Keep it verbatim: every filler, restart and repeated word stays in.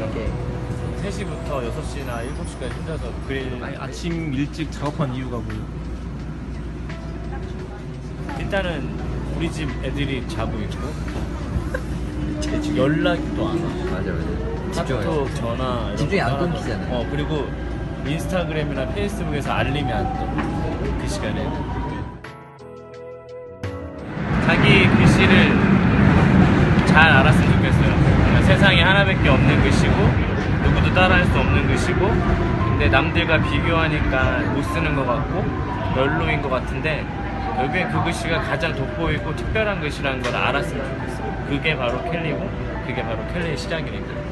이렇게 세 시부터 여섯 시나 일곱 시까지 혼자서 그릴. 아니, 아침 일찍 작업한 이유가 뭐예요? 일단은 우리 집 애들이 자고 있고 연락도 안 와. 맞아 맞아. 카톡, 전화 이런 집중이 거 안 하나도- 끊기잖아요. 어, 그리고 인스타그램이나 페이스북에서 알림이 안 떠. 그 시간에 자기 글씨를 잘 알았으면 좋겠어요. 그러니까 세상에 하나밖에 없는 글씨고 누구도 따라할 수 없는 글씨고, 근데 남들과 비교하니까 못 쓰는 것 같고 별로인 것 같은데 결국엔 그 글씨가 가장 돋보이고 특별한 글씨라는 걸 알았으면 좋겠어요. 그게 바로 켈리고 그게 바로 켈리의 시작이니까.